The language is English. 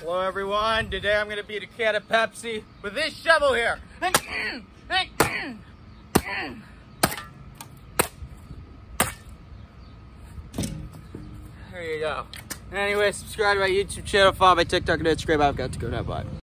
Hello everyone, today I'm gonna beat a can of Pepsi with this shovel here. There you go. Anyway, subscribe to my YouTube channel, follow my TikTok and Instagram. I've got to go now, bye.